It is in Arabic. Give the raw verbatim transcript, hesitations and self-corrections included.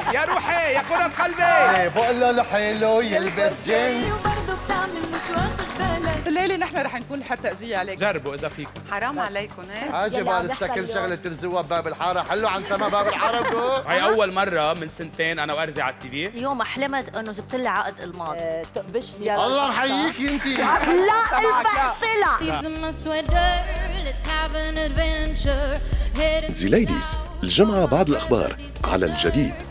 يا روحي يا كرة قلبي. بقول له الحلو يلبس جينز. الليلة نحن رح نكون حتى أجي عليك. جربوا إذا فيكم. حرام عليكم ايه؟ عاجب على الشكل شغلة تلزوها بباب الحارة، حلوا عن سما باب الحارة بقول. هي أول مرة من سنتين أنا وأرزي على التي في. اليوم حلمت إنه جبت لي عقد الماس. تقبشني الله يحييكي أنت. لا الفحصلة. زي ليديز الجمعة بعد الأخبار على الجديد.